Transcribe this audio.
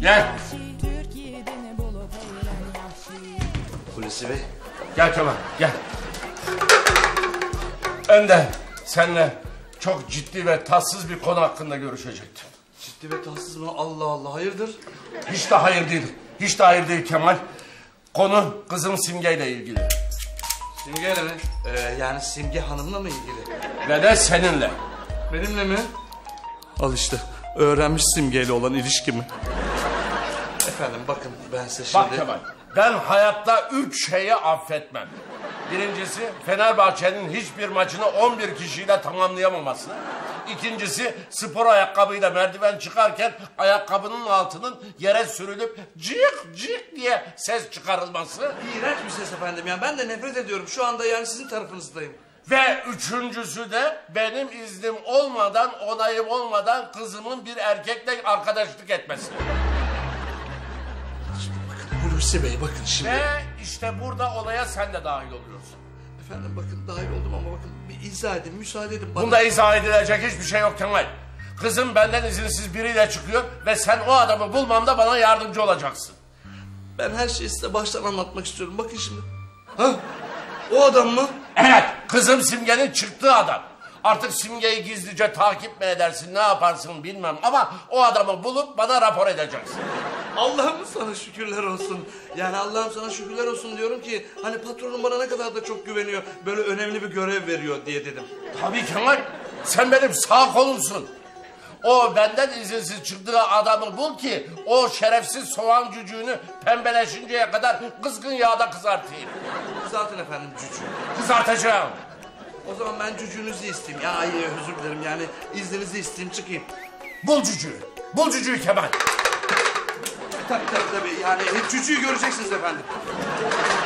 Gel. Hulusi Bey. Gel Kemal, gel. Ben de seninle çok ciddi ve tatsız bir konu hakkında görüşecektim. Ciddi ve tatsız mı? Allah Allah, hayırdır? Hiç de hayır değil. Hiç de hayır değil Kemal. Konu kızım Simge ile ilgili. Simge ile mi? Yani Simge Hanım'la mı ilgili? Ve de seninle. Benimle mi? Al işte, öğrenmiş Simge ile olan ilişkimi. Efendim bakın, ben size şimdi... Bak Kemal, ben hayatta 3 şeyi affetmem. Birincisi, Fenerbahçe'nin hiçbir maçını 11 kişiyle tamamlayamaması. İkincisi, spor ayakkabıyla merdiven çıkarken ayakkabının altının yere sürülüp cık cık diye ses çıkarılması. İğrenç bir ses efendim ya, ben de nefret ediyorum. Şu anda yani sizin tarafınızdayım. Ve üçüncüsü de benim iznim olmadan, onayım olmadan kızımın bir erkekle arkadaşlık etmesi. Hulusi Bey bakın şimdi. Ve işte burada olaya sen de dahil oluyorsun. Efendim bakın, dahil oldum ama bakın bir izah edin, müsaade edin bana. Bunda izah edilecek hiçbir şey yok Kemal. Kızım benden izinsiz biriyle çıkıyor ve sen o adamı bulmamda bana yardımcı olacaksın. Ben her şeyi size baştan anlatmak istiyorum. Bakın şimdi. Ha? O adam mı? Evet, kızım Simge'nin çıktığı adam. Artık Simge'yi gizlice takip mi edersin, ne yaparsın bilmem ama o adamı bulup bana rapor edeceksin. Allah'ım sana şükürler olsun. Yani Allah'ım sana şükürler olsun diyorum ki hani patronum bana ne kadar da çok güveniyor. Böyle önemli bir görev veriyor diye dedim. Tabii Kemal, sen benim sağ kolumsun. O benden izinsiz çıktığı adamı bul ki o şerefsiz soğan cücüğünü pembeleşinceye kadar kızgın yağda kızartayım. Zaten efendim cücüğü. Kızartacağım. O zaman ben cücüğünüzü isteyeyim. Ya ay, özür dilerim yani izninizi isteyeyim, çıkayım. Bul cücüğü. Bul cücüğü Kemal. Tabii yani cücüğü göreceksiniz efendim.